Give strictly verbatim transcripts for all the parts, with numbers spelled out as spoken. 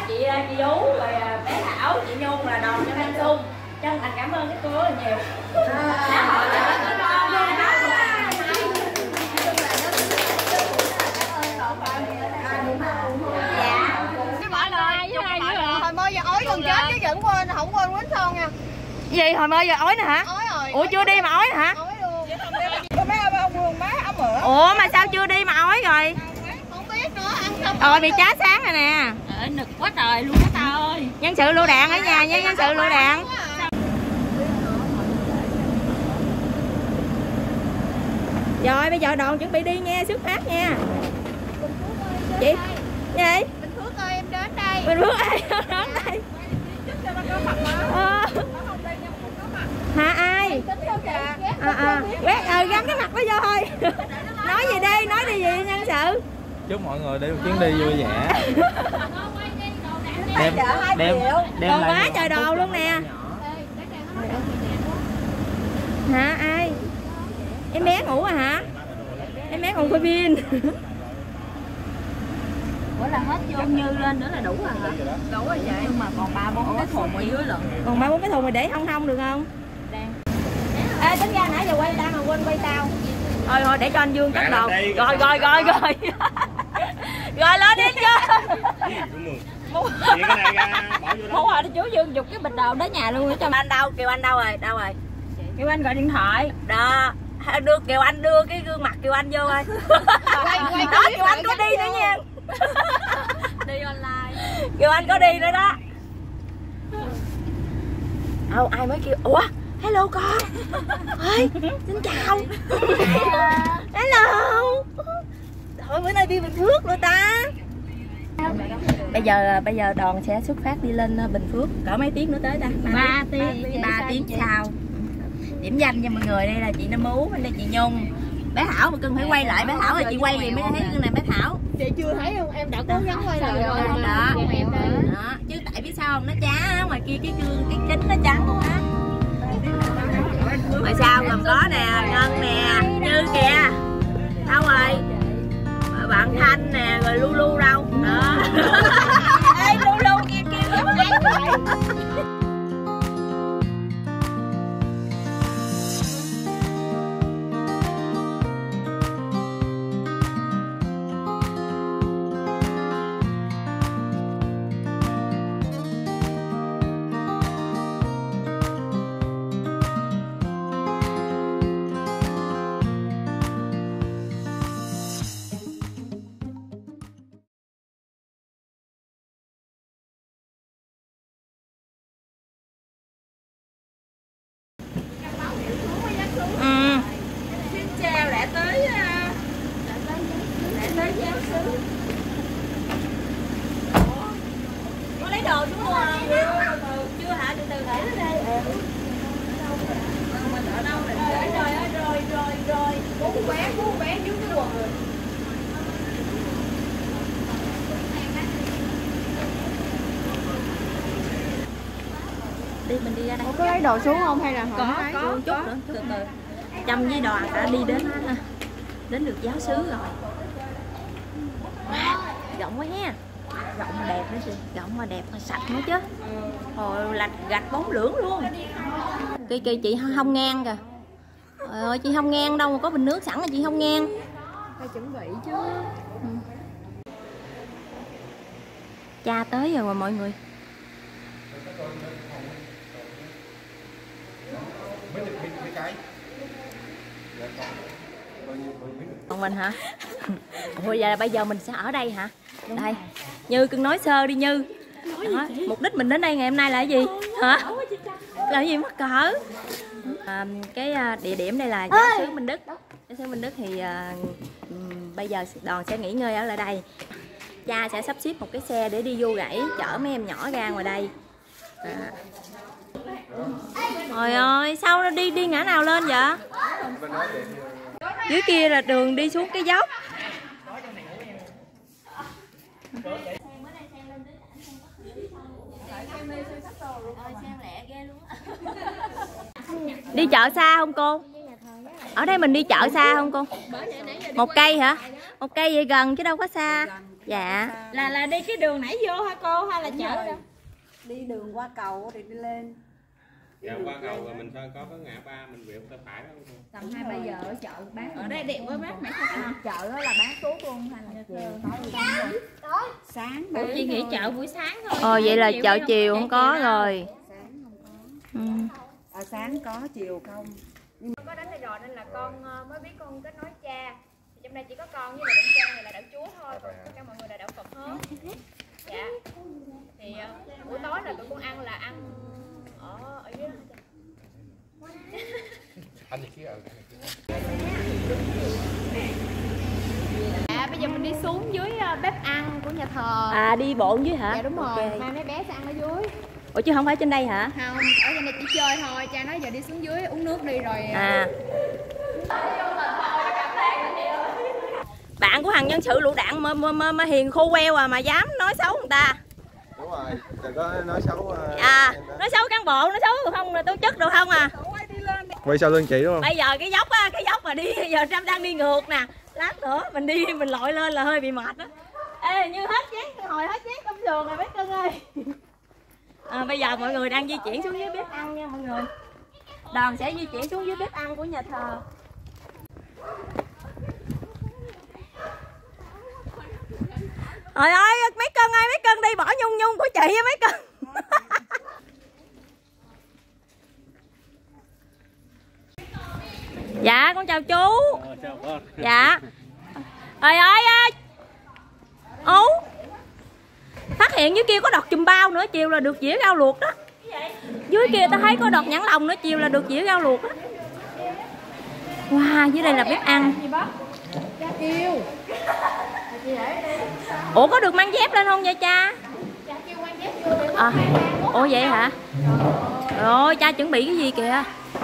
chị chị Ú rồi bé Thảo, chị Nhung là đoàn cho Nam Xuân. Chân thành cảm ơn các cô rất là nhiều. Xã hội là các con thôi đó. Dạ. Cái bỏ lời hồi mơ giờ ói còn chết chứ vẫn quên không quên quýnh son nha. Gì hồi mơ giờ ói nè hả? Ói rồi. Ủa chưa đi mà ói hả? Ói luôn. Mấy ông buồn má ấm ửa. Ủa mà sao chưa đi mà ói rồi? Không biết nữa, ăn xong. Rồi bị chá sáng rồi nè. Trời nực quá trời luôn á ta ơi. Nhân sự lưu đạn ở nhà nha, nhân sự lưu đạn. Rồi bây giờ đoàn chuẩn bị đi nha, xuất phát nha. Chị gì? Bình Phước ơi em đến đây. Bình Phước ai đến đây? Ờ. Hả ai? À à, quét ờ gắn cái mặt nó vô thôi. Nói gì đi, nói đi gì nhân sự. Chúc mọi người đi một chuyến đi vui vẻ. Đem đem đem còn lại quá trời đồ luôn nè. Hả ai? Em bé ngủ à hả? Em bé còn coi pin. Ủa là hết vô Như lên nữa là đủ rồi hả? Đủ rồi vậy. Nhưng mà còn ba bốn cái thùng ở dưới lận. Còn ba bốn cái thùng mày để không không được không? Đang. Ê tính ra nãy giờ quay tao mà quên quay tao. Thôi thôi để cho anh Dương cất đồ. Rồi rồi rồi rồi. Rồi lên đi chưa? Mua rồi chú Dương giục cái bịch đồ đến nhà luôn cho anh đâu, kêu anh đâu rồi, đâu rồi? Kêu anh gọi điện thoại. Đó, đưa kêu anh đưa cái gương mặt kêu anh vô thôi. Đó kêu anh có đi nữa nha. Đi online. Kêu anh có đi nữa đó. Đâu ai mới kêu ủa hello con. Ơi xin chào. Hello. Thôi bữa nay đi Bình Phước rồi ta. Bây giờ bây giờ đoàn sẽ xuất phát đi lên Bình Phước. Cỡ mấy tiếng nữa tới ta? ba tiếng. ba tiếng sau. Điểm danh cho mọi người đây là chị Nam Ú, bên đây chị Nhung. Bé Thảo mà cưng phải quay lại, bé Thảo rồi chị quay gì mới thấy cái này bé Thảo. Chị chưa thấy không? Em đã cố gắng quay lại rồi. Đó. Đó. Chứ tại biết sao không? Nó chá ngoài kia cái gương cái kính nó trắng quá. Ngoài sau gồm có nè, Ngân nè, Như kìa. Đâu rồi? Bạn Thanh nè, rồi Lulu đâu? Đó. Ê Lulu kia kia giống ấy vậy. Đi mình đi ra đây. Có lấy đồ xuống không hay là có không có chút nữa từ từ. Chăm với đoàn đã đi đến đến được giáo xứ rồi. Wow, rộng quá nha. Rộng mà đẹp nữa chị, rộng mà đẹp mà sạch nữa chứ. Rồi lạch gạch bóng lưỡng luôn. Kỳ kỳ chị không ngang kìa. Trời ơi chị không ngang đâu mà có bình nước sẵn là chị không ngang. Phải chuẩn bị chứ. Ừ. Cha tới rồi mà mọi người. Còn mình hả? Ủa giờ bây giờ mình sẽ ở đây hả? Đây, Như cưng nói sơ đi Như. Đó, mục đích mình đến đây ngày hôm nay là cái gì? Hả? Là cái gì mắc cỡ? À, cái địa điểm đây là giáo xứ Minh Đức. Giáo xứ Minh Đức thì à, bây giờ đoàn sẽ nghỉ ngơi ở lại đây. Cha sẽ sắp xếp một cái xe để đi vô gãy chở mấy em nhỏ ra ngoài đây. À. Trời ơi, sao nó đi đi ngã nào lên vậy? Dưới kia là đường đi xuống cái dốc. Đi chợ xa không cô? Ở đây mình đi chợ xa không cô? Một cây hả? Một cây vậy gần chứ đâu có xa. Dạ. Là là đi cái đường nãy vô hả cô hay là chợ đâu? Đi đường qua cầu thì đi lên. Dạ qua cầu rồi mình có có ngã ba mình quẹo tay phải đó không? Tầm hai ba giờ ở chợ bán. Ở đây đẹp quá bác mẹ sao? Chợ đó là bán tốt luôn hay là chiều tối? Sáng. Cô chỉ nghĩ chợ buổi sáng thôi. Ồ vậy là chợ chiều không có rồi. Sáng không có. Ừ. À, sáng có, chiều không. Có đánh đây rồi nên là con mới biết con kết nối cha. Thì trong đây chỉ có con với là đặng cha này là đạo Chúa thôi, còn tất cả mọi người là đạo Phật hết. Dạ. Thì uh, buổi tối là tụi con ăn là ăn ở ở dưới đó. Anh kia ở. À bây giờ mình đi xuống dưới uh, bếp ăn của nhà thờ. À đi bộ dưới hả? Dạ đúng rồi. Okay. Mai mấy bé sẽ ăn ở dưới. Ủa chứ không phải trên đây hả? Không, ở trên đây chỉ chơi thôi. Cha nói giờ đi xuống dưới uống nước đi rồi. À. Bạn của thằng nhân sự lựu đạn mà, mà, mà, mà hiền khô queo à mà dám nói xấu người ta. Đúng rồi, đừng có nói xấu. Uh, à, nói xấu cán bộ, nói xấu không là tổ chức được không à. quay sau lưng chị đúng không? Bây giờ cái dốc á, cái dốc mà đi giờ Trâm đang đi ngược nè. Lát nữa mình đi mình lội lên là hơi bị mệt đó. Ê như hết chén, hồi hết chén công trường rồi mấy cưng ơi. À, bây giờ mọi người đang di chuyển xuống dưới bếp ăn nha mọi người. Đoàn sẽ di chuyển xuống dưới bếp ăn của nhà thờ. Trời ơi mấy cân ơi, mấy cân đi bỏ nhung nhung của chị á mấy cân. Dạ con chào chú. Dạ. Trời ơi Ú, phát hiện dưới kia có đọt chùm bao nữa, chiều là được dĩa rau luộc đó. Dưới kia ta thấy có đọt nhãn lòng nữa, chiều là được dĩa rau luộc đó. Wow, dưới đây là bếp ăn. Ủa có được mang dép lên không vậy cha? À, ủa vậy hả? Rồi cha chuẩn bị cái gì kìa?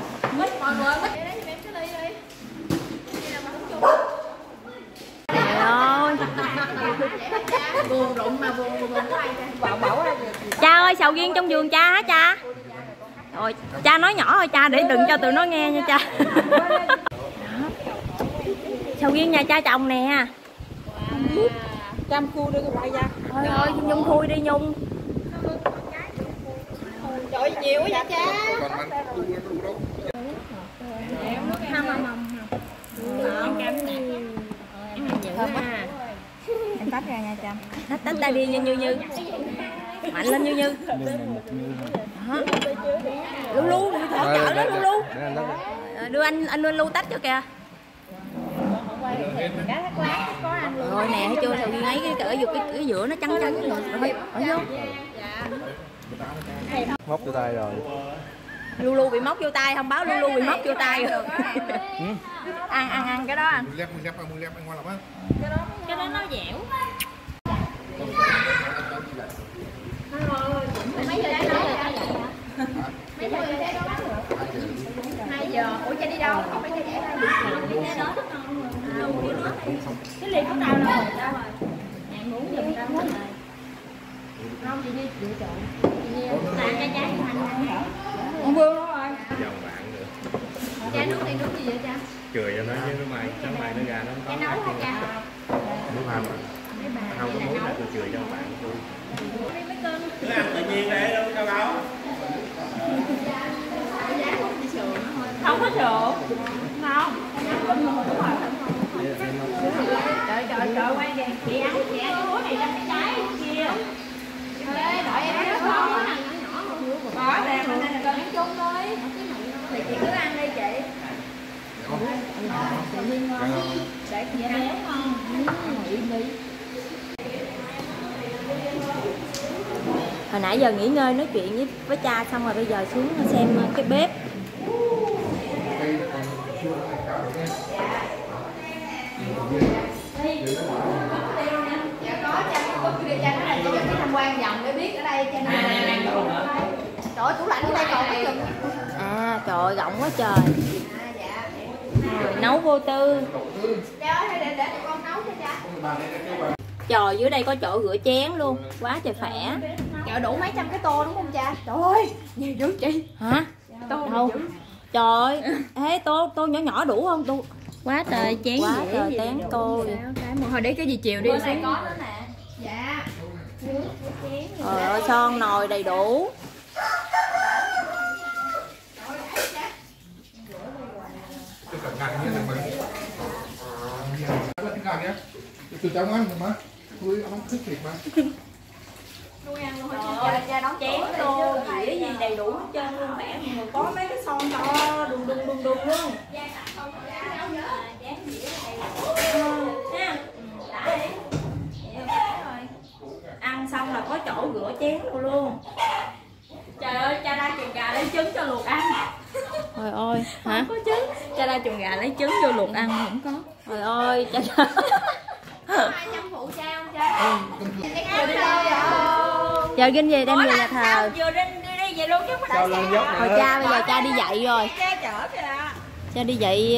Trời ơi. Cha ơi sầu riêng trong vườn cha hả cha? Rồi cha nói nhỏ thôi cha để đừng cho tụi nó nghe nha cha. Sầu riêng nhà cha trồng nè. Trăm khu đưa cái quay ra. Thôi ơi Nhung khui đi Nhung. Trời ơi nhiều quá vậy cha. Không mà mầm. Ăn cam nè. Ăn nhiều ha. Em tách ra nha Trâm. Tách tách tay đi như như như. Mạnh lên như như. Đó. Lu lu đi hỗ trợ đó lu lu. Đưa anh anh lên lu tách cho kìa. Rồi nè thấy chưa sầu riêng ấy cái cỡ cái, cái giữa nó trắng trắng rồi. Rồi bỏ vô. Móc vô tay rồi. Lu lu bị móc vô tay không báo lu lu bị móc vô tay rồi. Ăn ăn ăn cái đó ăn. Lép lép ăn lép ăn ngon lắm á. Cái đó nó dẻo. Mấy giờ đây nói vậy? Mấy giờ đây đó bán được? hai giờ. Ủa cha đi đâu? Không phải cha dễ đâu. Đi ra đó nó cái ly của tao đâu rồi? Đâu rồi? Nhà ngủ giùm tao hết rồi. Không chị đi lựa chọn. Chị đi tàn cái trái của anh ăn hả? Con Vương đúng rồi. Dòng bạn nữa. Cha nấu thì nấu gì vậy cha? Cười cho nó chứ nó mày, nó mày nó ra nó có. Cha nấu hả cha? Nấu không ạ? Không có muốn là tôi cười cho bạn tôi. Mấy cân. Cứ ăn tự nhiên đây đâu sao đâu. Không có sữa. Không. Trời trời trời quay kìa. Chị ăn chị ăn cái muối này trong cái trái kia. Ê đợi em nó khó quá nè nhỏ nhỏ. Có nè mình nên là cân ăn chung thôi. Thì chị cứ ăn đi chị. Tự nhiên ngon. Để chị ăn ngon. Ngồi đi. Hồi nãy giờ nghỉ ngơi nói chuyện với với cha xong rồi bây giờ xuống xem cái bếp. Dạ có cha có video cha nói là cha dẫn đi tham quan vòng để biết ở đây cha nói. Trời ơi tủ lạnh ở đây còn cái chừng. À trời ơi rộng quá trời. À dạ. Rồi, nấu vô tư. Cha ơi để để con nấu cho cha. Trời dưới đây có chỗ rửa chén luôn, quá trời khỏe. Trời đủ mấy trăm cái tô đúng không cha? Trời ơi, nhiều dữ chị. Hả? Tô đâu? Trời ơi, ê tô tô nhỏ nhỏ đủ không? Tô quá trời chén quá trời chén tô. Cái một hồi đấy cái gì chiều đi xuống. Có nữa nè. Trời ơi, son nồi đầy đủ. Từ trong ăn mà tôi không thích thiệt mà. Trời ơi, chén tô dĩa gì đầy đủ hết trơn luôn mẹ. Người có mấy cái son to đùng đùng đùng đùng luôn. Ăn xong là có chỗ rửa chén luôn luôn. Trời ơi, cha ra chuồng gà lấy trứng cho luộc ăn. Trời ơi, hả? Không có trứng. Cha ra chuồng gà lấy trứng vô luộc ăn không có. Trời ơi, cha ra. Hai trăm phụ cha không cha? Giờ Vinh về đem về nhà thờ. Vừa đi đi về luôn chứ không phải lên dốc Hồi cha bây giờ cha đi dạy rồi. cha chở kìa. Cha đi dạy.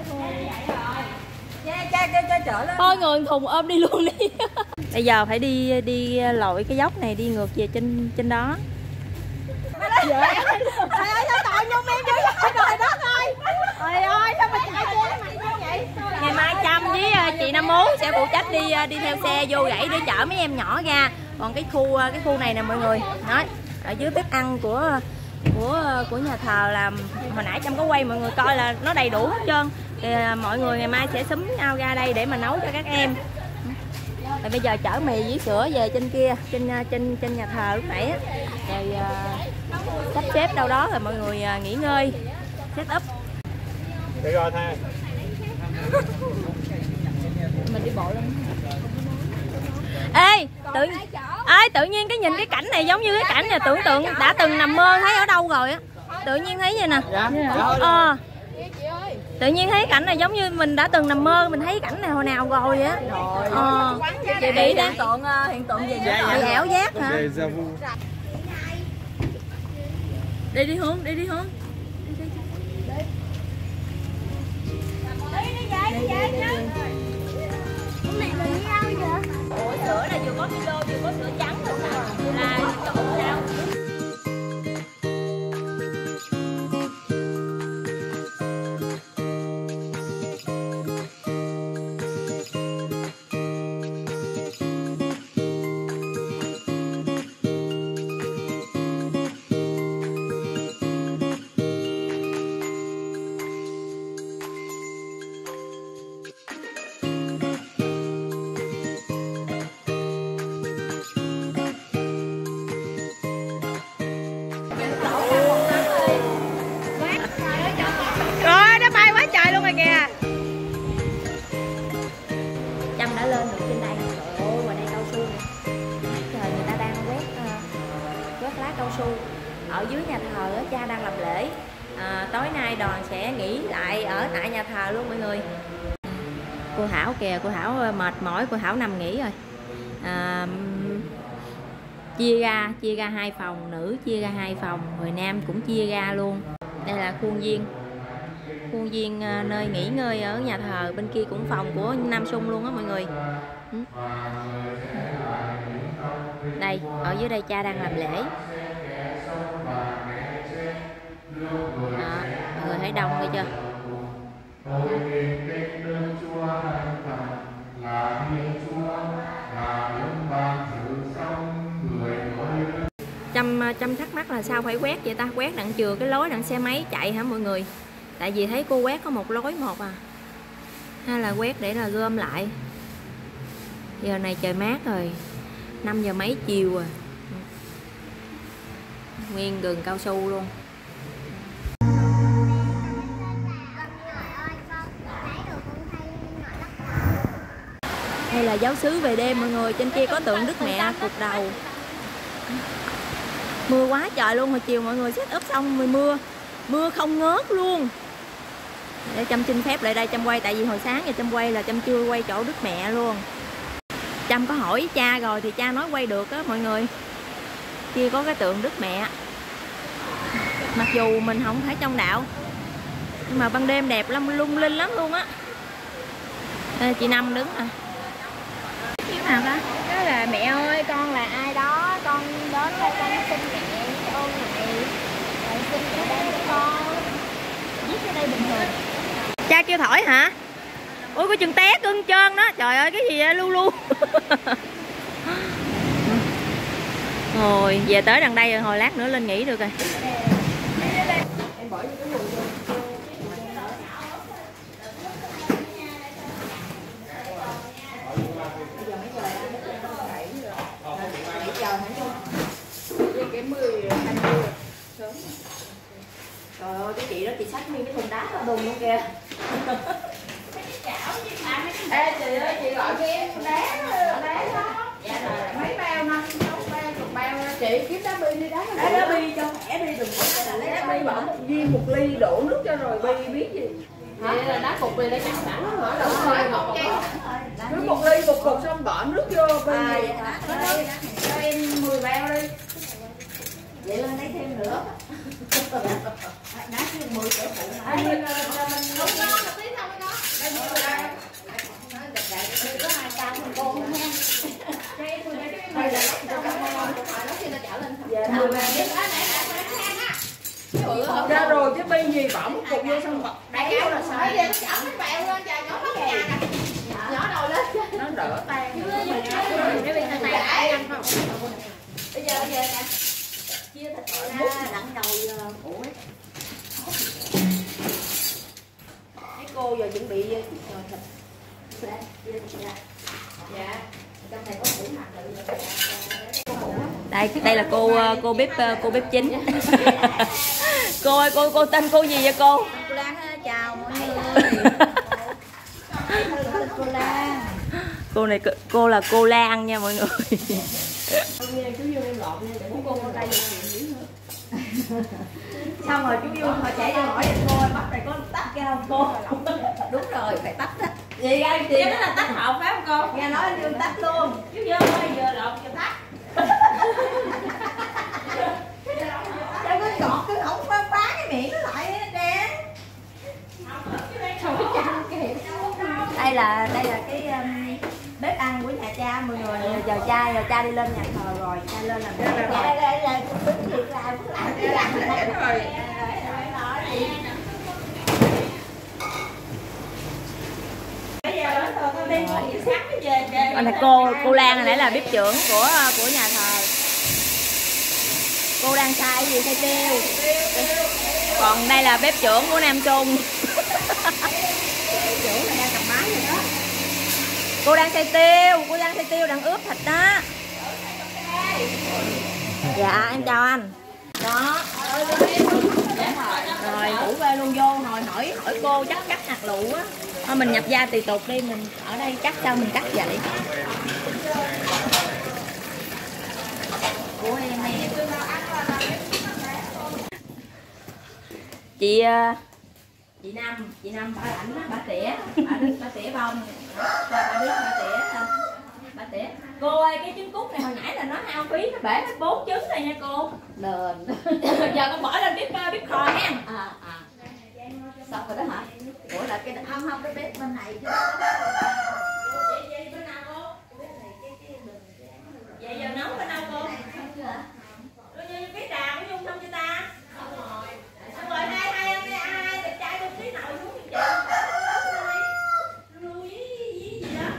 Cha cha cha cha chở lên. Thôi người thùng ôm đi luôn đi. Bây giờ phải đi đi lội cái dốc này đi ngược về trên trên đó. Trời ơi, sao tội nhung em dữ vậy trời đất ơi. Trời ơi, sao mà chạy xe mày như vậy? Ngày mai Trâm với chị Nam Mú sẽ phụ trách đi đi theo xe vô gãy để chở mấy em nhỏ ra. Còn cái khu cái khu này nè mọi người. Đó, ở dưới bếp ăn của của của nhà thờ là hồi nãy Trâm có quay mọi người coi là nó đầy đủ hết trơn. Thì mọi người ngày mai sẽ xúm nhau ra đây để mà nấu cho các em. Rồi bây giờ chở mì với sữa về trên kia, trên trên trên nhà thờ lúc nãy á. Rồi uh, sắp xếp đâu đó rồi mọi người uh, nghỉ ngơi, set up. Để coi tha. Mình đi bộ lên. Ê, tự ê, tự nhiên cái nhìn cái cảnh này giống như cái cảnh này tưởng tượng đã từng nằm mơ thấy ở đâu rồi á. Tự nhiên thấy vậy nè. Dạ. Ờ. Tự nhiên thấy cảnh này giống như mình đã từng nằm mơ, mình thấy cảnh này hồi nào rồi á. Ờ. Chị bị hiện tượng hiện tượng gì vậy? Bị ảo giác hả? Đi đi Hương, đi đi Hương. Ủa sữa là vừa có Milo vừa có sữa trắng thôi sao? Là cho bụng sao? Rồi nó bay quá trời luôn rồi kìa. Trâm đã lên được trên đây. Trời ơi, ngoài đây cao su nè. Trời, người ta đang quét uh, quét lá cao su. Ở dưới nhà thờ á, cha đang làm lễ. À, tối nay đoàn sẽ nghỉ lại ở tại nhà thờ luôn mọi người. Cô Thảo kìa, cô Thảo mệt mỏi, cô Thảo nằm nghỉ rồi. À, chia ra chia ra hai phòng, nữ chia ra hai phòng, người nam cũng chia ra luôn. Đây là khuôn viên khuôn viên nơi nghỉ ngơi ở nhà thờ, bên kia cũng phòng của Nam Sung luôn á mọi người. Đây, ở dưới đây cha đang làm lễ. Đó, mọi người thấy đông nghe chưa? Trâm Trâm thắc mắc là sao phải quét vậy ta? Quét đặng chừa cái lối đặng xe máy chạy hả mọi người? Tại vì thấy cô quét có một lối một à. Hay là quét để là gom lại. Giờ này trời mát rồi, năm giờ mấy chiều rồi. Nguyên rừng cao su luôn. Đây là giáo xứ về đêm mọi người. Trên kia có tượng Đức Mẹ cục đầu. Mưa quá trời luôn. Hồi chiều mọi người set up xong rồi mưa. Mưa không ngớt luôn. Để Trâm xin phép lại đây Trâm quay. Tại vì hồi sáng giờ Trâm quay là Trâm chưa quay chỗ Đức Mẹ luôn. Trâm có hỏi cha rồi thì cha nói quay được á mọi người. Kia có cái tượng Đức Mẹ. Mặc dù mình không phải trong đạo, nhưng mà ban đêm đẹp lắm, lung linh lắm luôn á. Đây, chị Năm đứng à. Cái nào đó? Đó là mẹ ơi con là ai đó, con đến đây con xin mẹ ơn mẹ, rồi xin mẹ ban cho con. Viết ở đây bình thường. Cha kêu thổi hả? Ôi có chừng té cưng trơn đó. Trời ơi cái gì vậy? Lu lu. Hồi về tới đằng đây rồi, hồi lát nữa lên nghỉ được rồi. Trời ơi, cái chị đó chị xách nguyên cái thùng đá ở đùng luôn kìa. Ê chị ơi, chị gọi cho em đá đá đó. Dạ rồi, mấy bao năm sáu bao chục bao chị kiếm đá bi đi đá. Đá đá bi cho khỏe đi, đừng có lấy đá bi bỏ một viên một ly đổ nước cho rồi bi biết gì. Vậy là đá cục này đã chắc sẵn nó hỏi đâu rồi một cái. Cứ một ly một cục xong bỏ nước vô bi. À vậy hả? Cho em mười bao đi. Vậy lên lấy thêm nữa. Đá thêm mười cỡ phụ. Mình mình lúc đó một tí xong đó. Đây mười bao. Nó đẹp đẹp. Có hai trăm mình cô không ha. Cho em mười bao cho em mười bao. Cho cảm ơn. Hỏi nó khi nó trả lên. mười bao đi. Ra rồi chứ bi gì bỏ một cục vô xong bật đá là sao? Bây giờ nó chở cái bẹo lên trời nhỏ nó nhà nè. Nhỏ đầu lên. Nó đỡ tan. Cái bi tan tan ăn không? Bây giờ bây giờ nè. Chia thịt ra đặng đầu ủa. Cái cô giờ chuẩn bị thịt. Dạ. Trong này có củ hạt tự. Đây, đây là cô cô bếp cô bếp chính. Cô ơi, cô cô tên cô gì vậy cô? Cô Lan chào mọi người. Cô Lan. Cô này cô là cô Lan nha mọi người. Chú Dương em lộn nha, để cô con tay chuyện nữa. Xong rồi chú Dương họ chạy vô hỏi cô bắt này có tắt kia không cô? Đúng rồi, phải tắt á. Gì ai chị đó là tắt hộp phải không cô? Nghe nói Dương tắt luôn. Chú Dương ơi giờ lộn cho tắt. Đâu có gọt cứ không có phá cái miệng nó lại nè. Đây là đây là cái um, bếp ăn của nhà cha mọi người. Giờ cha giờ cha đi lên nhà thờ rồi, cha lên làm bếp. Đây đây là bếp việc làm cũng làm làm lễ rồi. Còn là cô cô Lan này nãy là bếp trưởng của của nhà thờ. Cô đang xay gì, xay tiêu. Còn đây là bếp trưởng của Nam Trung. Trưởng là đang cầm máy rồi đó. Cô đang xay tiêu, cô đang xay tiêu đang ướp thịt đó. Dạ em chào anh. Đó. Rồi ủ về luôn vô hồi hỏi hỏi cô chắc cắt hạt lựu á. Thôi mình nhập gia tùy tục đi, mình ở đây cắt sao mình cắt vậy. Của em nè. Chị chị Năm, chị Năm bà ảnh á, bà tỉa, bà đứt bà tỉa bông. Bà biết bà tỉa bà tỉa. Cô ơi, cái trứng cút này hồi nãy là nó hao phí, nó bể hết bốn trứng này nha cô. Đền. Giờ con bỏ lên bếp bếp kho nha. À à. Xong rồi đó hả? Ủa là cái không không cái bếp bên này chứ. Vậy giờ nấu bên đâu cô? Cô như cái trà có dung không cho ta? Xong rồi hai hai anh hai đẹp trai trong tí nồi xuống chị. Lu với gì đó.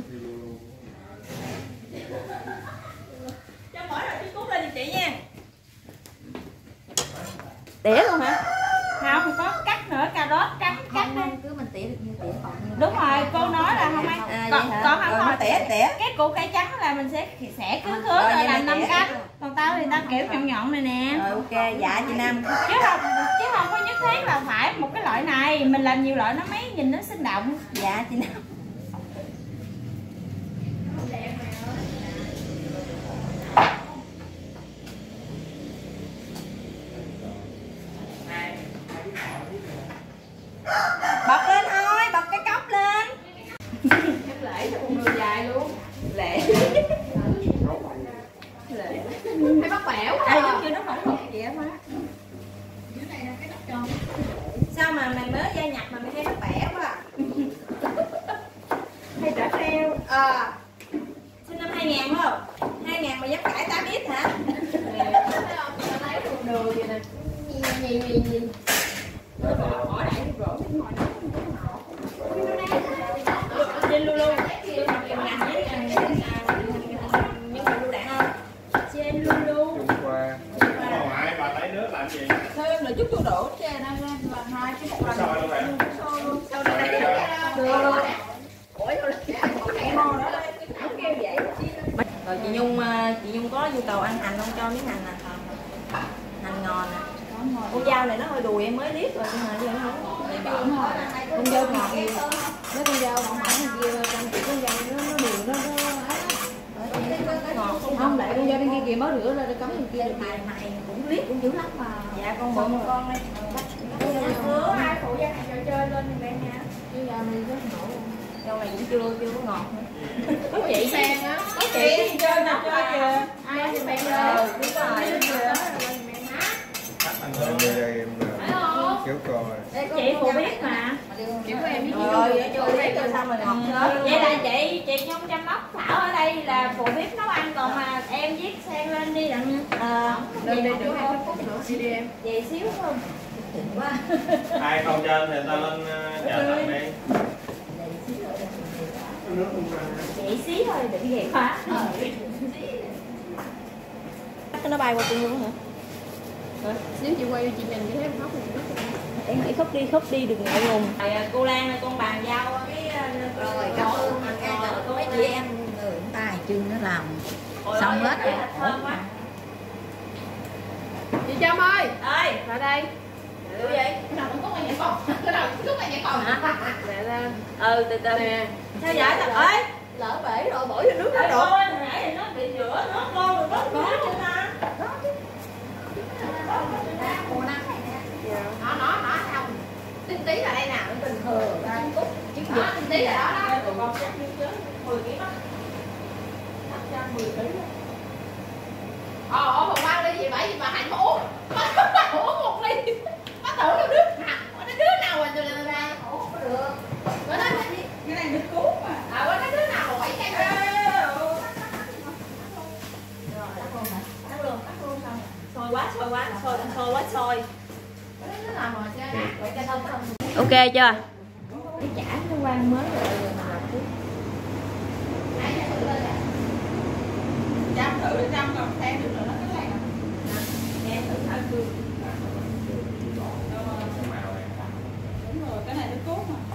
Cho mỗi nồi trứng cút lên giùm chị nha. Tỉa luôn hả? Không, có cắt nữa, cà rốt cắt cắt Không, không, cứ mình tỉa được như tỉa còn như đúng rồi, cô nói là không ai à, còn, còn không rồi, thôi tỉa tỉa. cái củ cải trắng là mình sẽ sẽ cứ khứa Rồi, rồi vậy làm mày năm tỉa. cắt, còn tao thì tao kiểu nhọn nhọn này nè. Rồi ok, dạ chị Nam. Chứ không chứ không có nhất thiết là phải một cái loại này, mình làm nhiều loại nó mấy nhìn nó sinh động. Dạ chị Nam. Bật lên thôi, bật cái cốc lên. Cái lễ cho một người dài luôn. Lệ. Lễ. Thấy bắt bẻo quá. À, giống như nó không lột gì á má. Sao mà mày mới gia nhập mà mày thấy nó bẻ quá à? Hay trả theo. À. Sinh năm hai nghìn không? hai nghìn mà dám cãi tám ít hả? Lấy một đường vậy nè. Nhìn nhìn nhìn. Hỏi đại rồi cái ngồi đó. Trên lu lu. Tôi mặc cái ngành với những người lưu đạn không? Trên lu lu. Ngoại bà lấy nước làm gì? Thêm là chút tôi đổ chè ra là hai cái một lần. Sôi luôn bạn. Sôi đây được luôn. Ủa rồi em ngon đó. Áo kêu vậy. Rồi chị Nhung chị Nhung có nhu cầu ăn hành không, cho miếng hành nè. Hành ngon nè. Con dao này nó hơi đùi em mới liếc rồi nhưng mà giờ không. Con dâu ngọt nhiều. Mấy con dâu ngọt mãi kia con chỉ con dâu nó nó đường nó nó không lại con dâu bên kia kìa mới rửa ra cắm bên kia được Mày mày cũng liếc cũng dữ lắm mà. dạ con bự con đây Bữa hai phụ gia này cho chơi lên mẹ nha. chứ dâu này rất nổ Dâu này cũng chưa chưa có ngọt nữa. Có chị sang á. Có chị đi chơi nè chơi chưa? Ai thì mẹ chơi. Đúng rồi. Kéo cò Chị phụ biết mà. Chị của em biết gì Rồi, rồi. chưa biết rồi sao mà ngọt sớm. Vậy là chị chị Nhung chăm sóc Thảo ở đây là phụ bếp nấu ăn, còn mà em viết sang lên đi đặng Ờ, lên đây được hai phút nữa đi đi em. vậy xíu không? Quá. Ai không trên thì ta lên chợ lần đi. Vậy xíu thôi, đừng vậy quá. Nó bay qua tôi luôn hả? Xíu chị quay chị nhìn chị thấy khóc rồi. Em hãy khóc đi, khóc đi, đừng ngại ngùng. Cô Lan ơi, con bàn giao cái rồi cảm ơn mấy chị em người tài chương nó làm xong hết rồi. Thơm quá. Chị Trâm ơi, Ơi, lại đây. kiểu gì? Cái nào cũng có quay nhảy còn. Cái nào cũng có quay nhảy còn hả? Nè lên. Ừ, từ từ. Nè. Sao vậy tập ơi? Lỡ bể rồi bỏ vô nước nó Ê, đổ. ôi, hồi nãy thì nó bị rửa nó con rồi có nước chưa ta? Nó nó nó xong. Tinh tí là đây nè, nó bình thường ra cúc. Chứ đó, tinh tí là đó đó. Tụi con chắc nhiêu chứ? mười ký đó. Chắc ra mười ký đó. Ờ, ở phòng ăn đi gì vậy? Bà Hạnh mà uống. Bà uống một ly. Bà tưởng nó đứa nào, nó đứa nào mà từ từ ra. Ủa, không được. Bữa đó cái này nước cuốn mà. À, bữa đó đứa nào mà quẩy chai ra. Rồi, tắt luôn hả? Tắt luôn, tắt luôn xong. Sôi quá, sôi quá, sôi, sôi quá sôi. Ok chưa? Cái chả nó quan mới rồi mà làm tiếp. Chăm thử chăm còn xem được rồi nó cứ lại. Nghe thử thả cương. Đúng rồi, cái này nó cốt mà.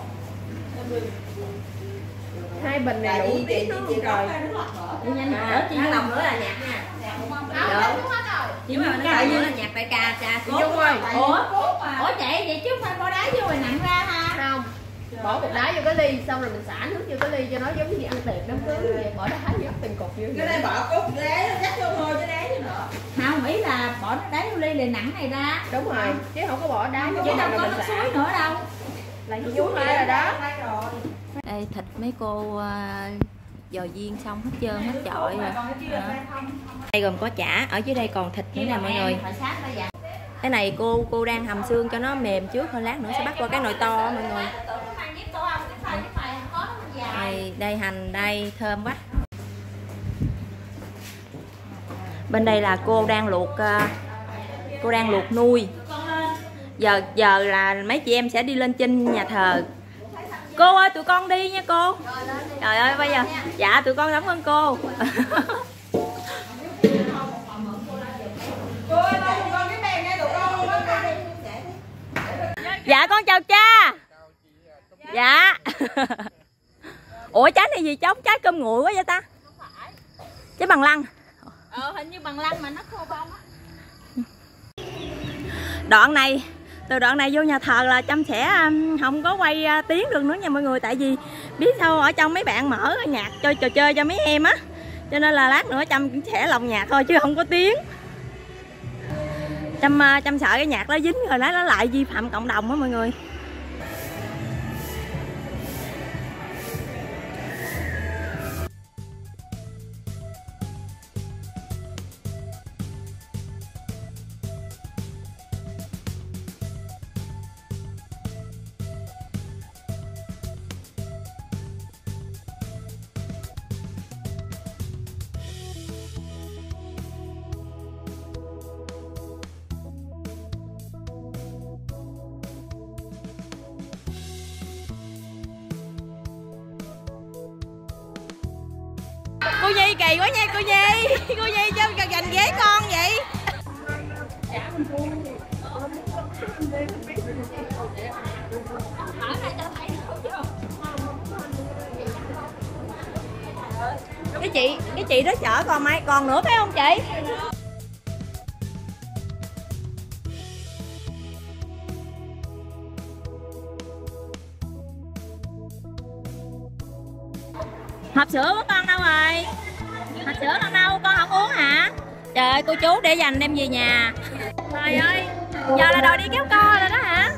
Hai bình này đủ biết nó rồi. Đi nhanh nữa, chị Nhung. Lòng nữa là nhạc nha. Nhưng mà nó nữa là nhạc phải ca cha Chị Nhung ơi. Ủa? Ủa chị vậy chứ phải bỏ đá vô rồi nặng ra ha. Không. Bỏ một đá vô cái ly xong rồi mình xả nước vô cái ly cho nó giống như ăn tiệc đám cưới vậy. Bỏ đá vô từng cục vô. Cái đây bỏ cốt đá dắt vô thôi chứ đá vô nữa. Không, ý là bỏ nó đá vô ly để nặng này ra. Đúng rồi, chứ không có bỏ đá vô Chứ đâu là có mình nước xả. suối nữa đâu. Là chị Nhung đây rồi đó. Đây thịt mấy cô uh, dò viên xong hết trơn hết chọi rồi. Đó. Đây gồm có chả, ở dưới đây còn thịt nữa nè mọi người. Cái này cô cô đang hầm xương cho nó mềm trước, thôi lát nữa sẽ bắt qua cái nồi to á mọi người. Đây, đây hành đây thơm quá. Bên đây là cô đang luộc uh, cô đang luộc nuôi. Giờ giờ là mấy chị em sẽ đi lên trên nhà thờ. Cô ơi tụi con đi nha cô. Trời ơi bây giờ dạ tụi con cảm ơn cô. Dạ con chào cha. Dạ. Ủa trái này gì trống trái cơm nguội quá vậy ta? Trái bằng lăng. Ờ hình như bằng lăng mà nó khô bông á. Đoạn này từ đoạn này vô nhà thờ là Trâm sẽ không có quay tiếng được nữa nha mọi người, tại vì biết sao ở trong mấy bạn mở nhạc cho trò chơi cho mấy em á, cho nên là lát nữa Trâm sẽ lồng nhạc thôi chứ không có tiếng. Trâm Trâm sợ cái nhạc đó dính rồi lát nó lại vi phạm cộng đồng á mọi người. Cô Nhi kỳ quá nha cô Nhi. Cô Nhi cho giành ghế con vậy. chị cái chị đó chở còn mai còn nữa phải không chị? Hộp sữa của con đâu rồi? Hộp sữa con đâu? Con không uống hả? Trời ơi cô chú để dành đem về nhà. Trời ơi, giờ là đòi đi kéo co rồi đó hả?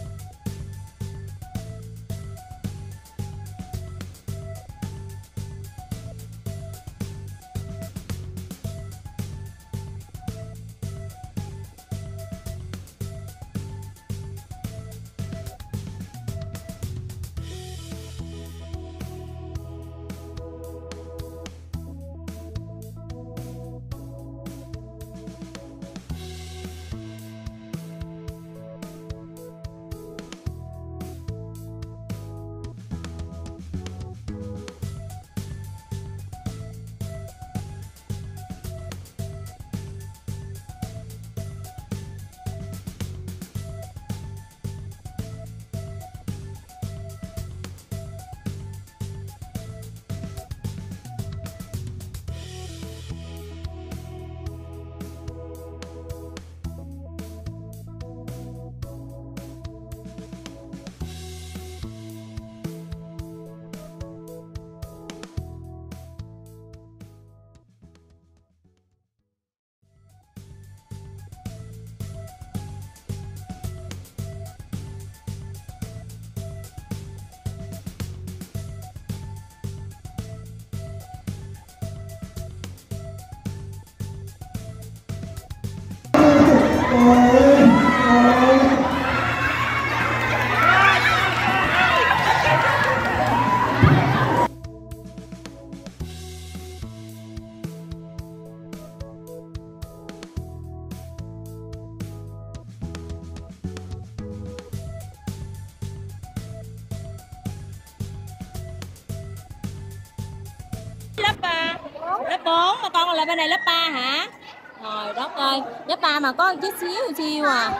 Lớp ba, lớp bốn mà con là bên này lớp ba hả? Rồi đất ơi, lớp ba mà có một chút xíu chiêu à.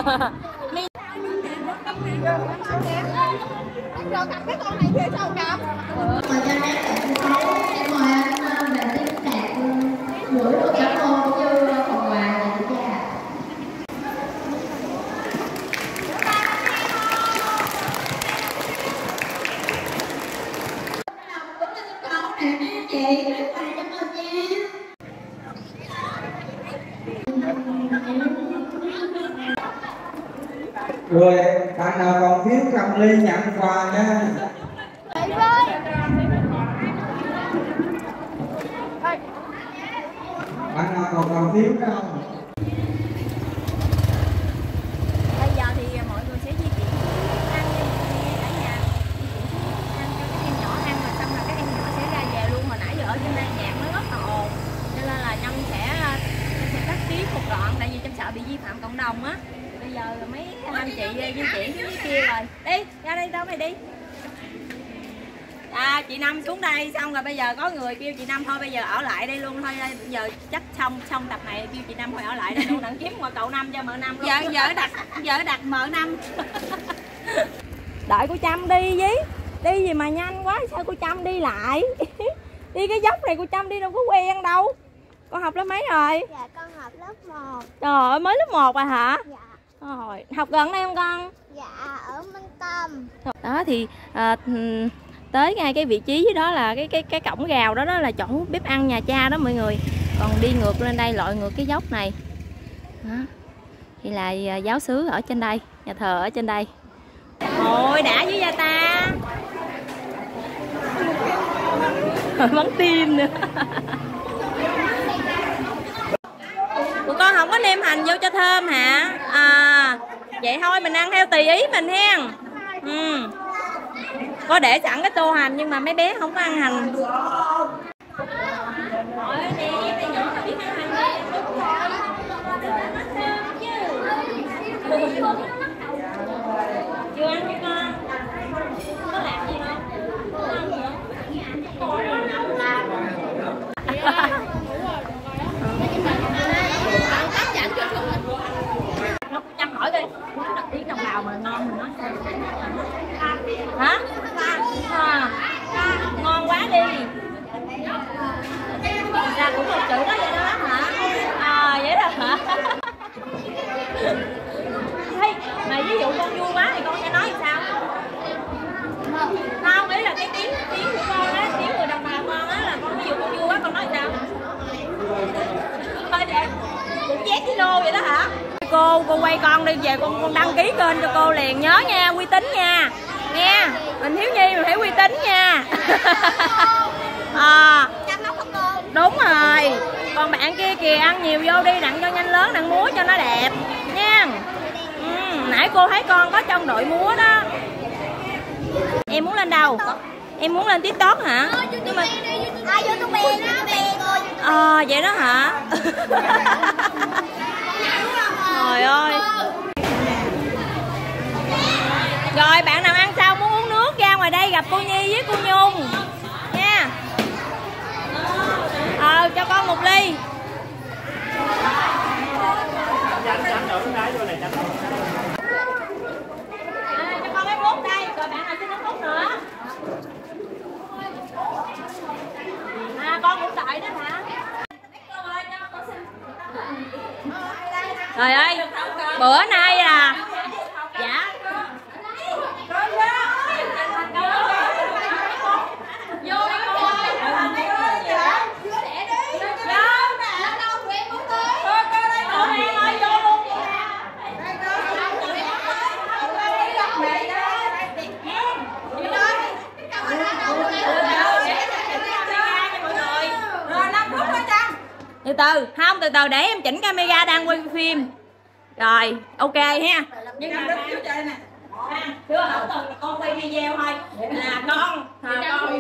Rồi cầm cái con này về sao cầm? Mời cho em em mời anh về tiếp đạt gửi được cảm ơn cũng như phần quà này chị cha. Chị, cảm ơn nha. Rồi bạn nào còn thiếu cầm ly nhận quà nha. Chị ơi. Bạn nào còn còn thiếu không? Bây giờ thì mọi người sẽ di chuyển ăn cả nhà, di chuyển ăn cho các em nhỏ ăn rồi xong rồi các em nhỏ sẽ ra về luôn. Hồi nãy giờ ở trên đây nhạc nó rất là ồn cho nên là Nhâm sẽ sẽ cắt tiếp một đoạn tại vì Nhâm sợ bị vi phạm cộng đồng á. Bây giờ mấy anh chị di chuyển dưới kia rồi. Đi, ra đây đâu mày đi. À, chị Năm xuống đây xong rồi bây giờ có người kêu chị Năm thôi bây giờ ở lại đây luôn thôi. Bây giờ chắc xong xong tập này kêu chị Năm thôi ở lại đây luôn, đặng kiếm qua cậu Năm cho mợ Năm luôn. Vợ vợ đặt vợ đặt mợ Năm. Đợi cô Trâm đi với. Đi gì mà nhanh quá sao cô Trâm đi lại. Đi cái dốc này cô Trâm đi đâu có quen đâu. Con học lớp mấy rồi? Dạ con học lớp một. Trời ơi mới lớp một à hả? Dạ. Rồi, học gần đây không con? Dạ ở Minh Tâm. Đó thì à, tới ngay cái vị trí dưới đó là cái cái cái cổng rào đó đó là chỗ bếp ăn nhà cha đó mọi người. Còn đi ngược lên đây lội ngược cái dốc này. Đó. Thì là giáo xứ ở trên đây, nhà thờ ở trên đây. Ôi đã với gia ta. Bắn tim nữa. Tụi con không có nêm hành vô cho thơm hả? À, vậy thôi mình ăn theo tùy ý mình hen. Ừ. Có để sẵn cái tô hành nhưng mà mấy bé không có ăn hành. Chưa ăn cho con. Có làm gì đâu. Nó Trâm hỏi đi, đặc tiếng đồng bào mà ngon mình nói sao? Hả? À, ngon quá đi. Destino vậy đó hả? Cô, cô quay con đi, về con con đăng ký kênh cho cô liền, nhớ nha, uy tín nha. Nghe, mình thiếu nhi mình phải uy tín nha. À, đúng rồi. Còn bạn kia kìa, ăn nhiều vô đi, đặng cho nhanh lớn, đặng múa cho nó đẹp nha. Ừ, nãy cô thấy con có trong đội múa đó. Em muốn lên đâu? Em muốn lên TikTok hả? Nhưng mà ờ vậy đó hả? Trời ơi. Rồi bạn nào ăn xong muốn uống nước ra ngoài đây gặp cô Nhi với cô Nhung nha. Ờ cho con một ly. À, cho con cái bút đây, rồi bạn nào xin nước bút nữa. À con cũng đợi đó hả? Trời ơi, bữa nay là dạ từ từ, không từ từ để em chỉnh camera đang quay phim. Rồi, ok ha. Nhưng mà chưa không cần là con quay video thôi. Là con, là con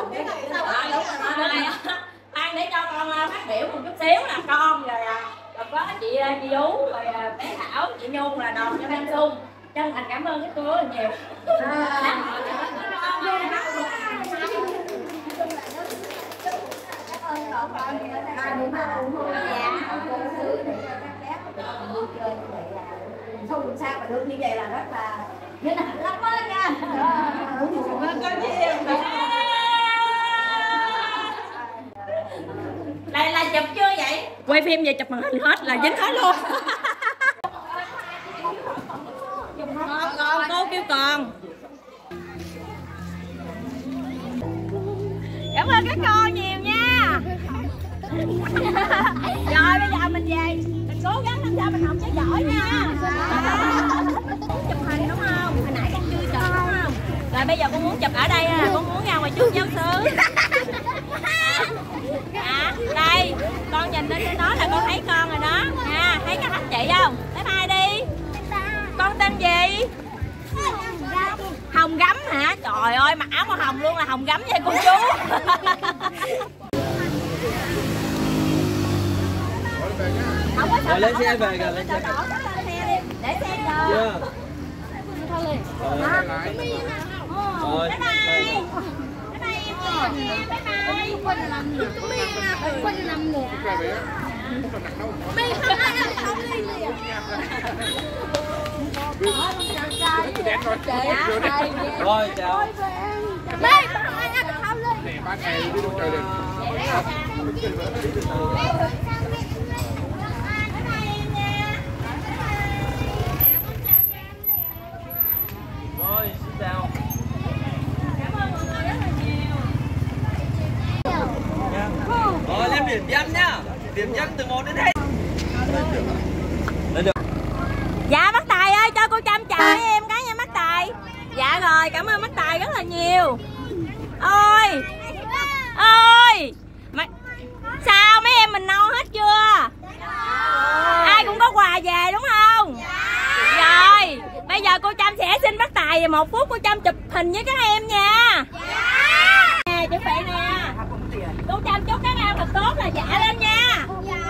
ăn để cho con phát biểu một chút xíu là con rồi rồi có chị chị Ú rồi bé Thảo, chị Nhung là đòn cho Nam Xuân. Chân thành cảm ơn các cô rất là nhiều. Không sao mà được như vậy là rất là vinh hạnh lắm đó nha. Đây là chụp chưa vậy? Quay phim về chụp màn hình hết là dính hết luôn. Còn cô kêu còn. Cảm ơn các cô nhiều nha. Rồi bây giờ mình về, mình cố gắng làm sao mình học cho giỏi nha. Chụp hình đúng không? Hồi nãy con chưa chụp đúng không? Rồi bây giờ con muốn chụp ở đây là con muốn ra ngoài trước giáo sư. À, đây, con nhìn lên trên đó là con thấy con rồi đó. À, thấy các anh chị không? Bye bye đi. Con tên gì? Hồng Gấm hả? Trời ơi, mặc áo màu hồng luôn là Hồng Gấm vậy cô chú. Rồi lên xe về kìa, lên xe. Để xe chờ. Chưa? Rồi. Bye bye. Bye bye em nha. Bye bye. Quân làm gì? Quân làm gì? Mình không ai làm không đi gì à? Rồi chào. Đây, không ai ăn được không lên. Nè, ba ngày đi đâu trời được. Rồi, xin chào. Cảm ơn mọi người rất là nhiều. Rồi, lên điểm danh nhá. Điểm danh từ một đến hai. Lên được. Dạ Mắt Tài ơi, cho cô Trâm chào với em cái nha Mắt Tài. Dạ rồi, cảm ơn Mắt Tài rất là nhiều. Ôi ôi mà, sao mấy em mình no hết chưa? Ai cũng có quà về đúng không? Rồi bây giờ cô Trâm sẽ xin Mắt Tài một phút cô Trâm chụp hình với các em nha. Nè chuẩn bị nè. Cô Trâm chúc các em thật tốt là dạ lên nha.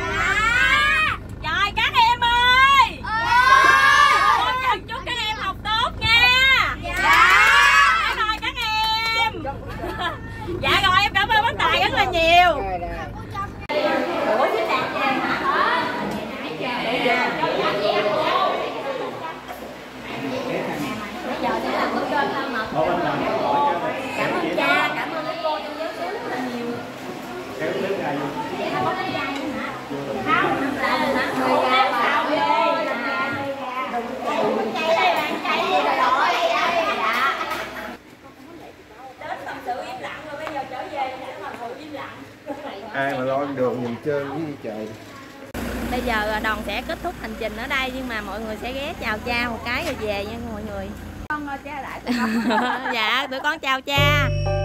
Rồi các em ơi, cô Trâm chúc các em học tốt nha. Dạ rồi các em. Dạ rồi em cảm ơn Mắt Tài rất là nhiều. Ủa xếp đạt về hả? Bây giờ sẽ làm bữa cơm thân mật. Cảm ơn cha, cảm ơn các cô trong giáo xứ rất là nhiều. Vậy là có cái dài nữa hả? Không, là hả? Ủa em sao về? Chạy đây bạn, chạy đi rồi đổi. Dạ. Đến tâm sự im lặng rồi bây giờ trở về để mà ngồi im lặng. Ai mà lo đường nhìn chơi cái gì trời. Bây giờ đoàn sẽ kết thúc hành trình ở đây, nhưng mà mọi người sẽ ghé chào cha một cái rồi về nha mọi người. Con cha lại. Dạ tụi con chào cha.